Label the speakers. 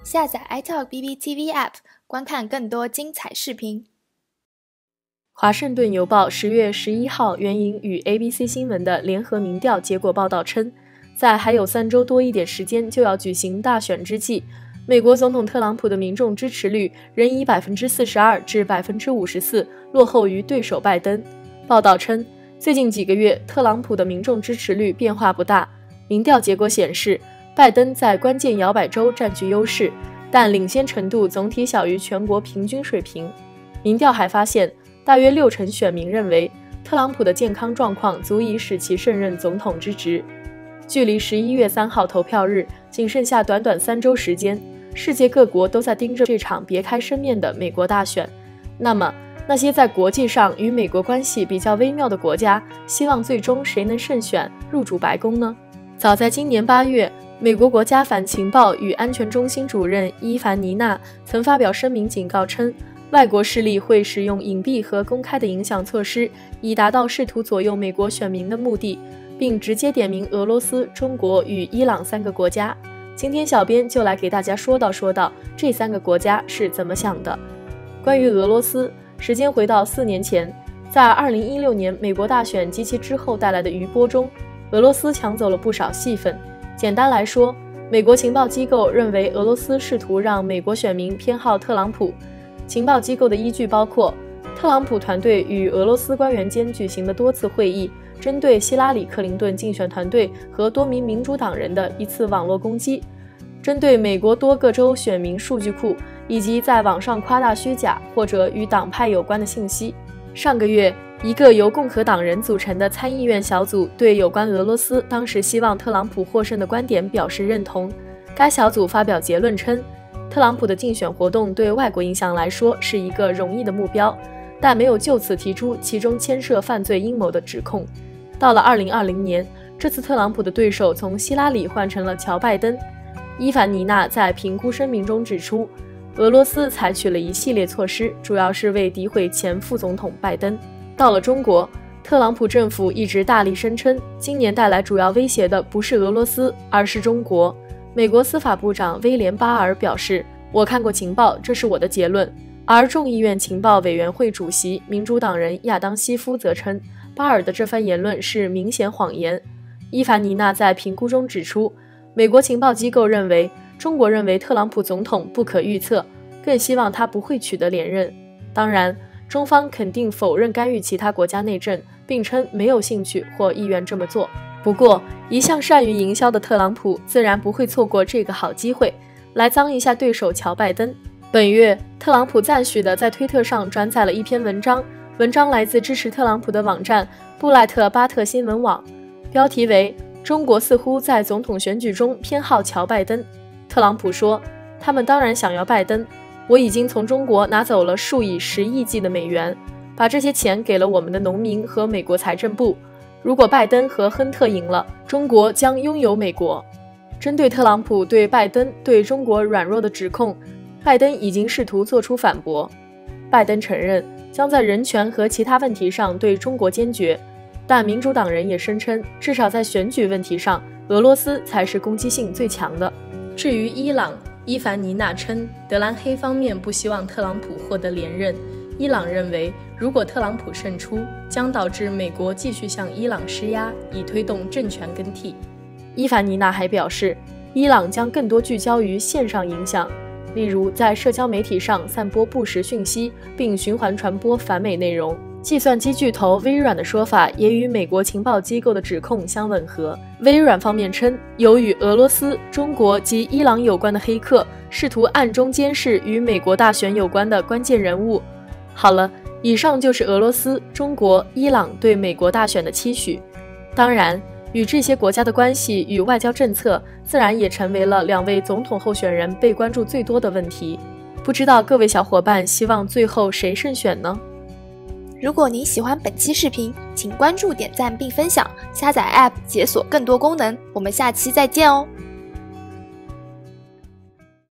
Speaker 1: 下载 iTalk BBTV App， 观看更多精彩视频。
Speaker 2: 华盛顿邮报10月11号援引与 ABC 新闻的联合民调结果报道称，在还有3周多一点时间就要举行大选之际，美国总统特朗普的民众支持率仍以42%至54%落后于对手拜登。报道称，最近几个月特朗普的民众支持率变化不大。民调结果显示，拜登在关键摇摆州占据优势，但领先程度总体小于全国平均水平。民调还发现，大约60%选民认为特朗普的健康状况足以使其胜任总统之职。距离11月3号投票日仅剩下短短3周时间，世界各国都在盯着这场别开生面的美国大选。那么，那些在国际上与美国关系比较微妙的国家，希望最终谁能胜选入主白宫呢？早在今年8月，美国国家反情报与安全中心主任伊凡尼娜曾发表声明警告称，外国势力会使用隐蔽和公开的影响措施，以达到试图左右美国选民的目的，并直接点名俄罗斯、中国与伊朗3个国家。今天小编就来给大家说道这3个国家是怎么想的。关于俄罗斯，时间回到4年前，在2016年美国大选及其之后带来的余波中，俄罗斯抢走了不少戏份。简单来说，美国情报机构认为俄罗斯试图让美国选民偏好特朗普。情报机构的依据包括特朗普团队与俄罗斯官员间举行的多次会议，针对希拉里·克林顿竞选团队和多名民主党人的一次网络攻击，针对美国多个州选民数据库，以及在网上夸大虚假或者与党派有关的信息。上个月，一个由共和党人组成的参议院小组对有关俄罗斯当时希望特朗普获胜的观点表示认同。该小组发表结论称，特朗普的竞选活动对外国影响来说是一个容易的目标，但没有就此提出其中牵涉犯罪阴谋的指控。到了2020年，这次特朗普的对手从希拉里换成了乔拜登。伊凡尼娜在评估声明中指出，俄罗斯采取了一系列措施，主要是为诋毁前副总统拜登。到了中国，特朗普政府一直大力声称，今年带来主要威胁的不是俄罗斯，而是中国。美国司法部长威廉·巴尔表示，我看过情报，这是我的结论。而众议院情报委员会主席民主党人亚当·西夫则称，巴尔的这番言论是明显谎言。伊凡尼娜在评估中指出，美国情报机构认为，中国认为特朗普总统不可预测，更希望他不会取得连任。当然，中方肯定否认干预其他国家内政，并称没有兴趣或意愿这么做。不过，一向善于营销的特朗普自然不会错过这个好机会，来脏一下对手乔拜登。本月，特朗普赞许地在推特上转载了一篇文章，文章来自支持特朗普的网站布莱特巴特新闻网，标题为“中国似乎在总统选举中偏好乔拜登”。特朗普说，他们当然想要拜登，我已经从中国拿走了数以10亿计的美元，把这些钱给了我们的农民和美国财政部。如果拜登和亨特赢了，中国将拥有美国。针对特朗普对拜登对中国软弱的指控，拜登已经试图做出反驳。拜登承认将在人权和其他问题上对中国坚决，但民主党人也声称，至少在选举问题上，俄罗斯才是攻击性最强的。至于伊朗，伊凡尼娜称，德兰黑方面不希望特朗普获得连任。伊朗认为，如果特朗普胜出，将导致美国继续向伊朗施压，以推动政权更替。伊凡尼娜还表示，伊朗将更多聚焦于线上影响，例如在社交媒体上散播不实讯息，并循环传播反美内容。计算机巨头微软的说法也与美国情报机构的指控相吻合。微软方面称，有与俄罗斯、中国及伊朗有关的黑客试图暗中监视与美国大选有关的关键人物。好了，以上就是俄罗斯、中国、伊朗对美国大选的期许。当然，与这些国家的关系与外交政策自然也成为了2位总统候选人被关注最多的问题。不知道各位小伙伴希望最后谁胜选呢？
Speaker 1: 如果您喜欢本期视频，请关注、点赞并分享，下载 App 解锁更多功能。我们下期再见哦！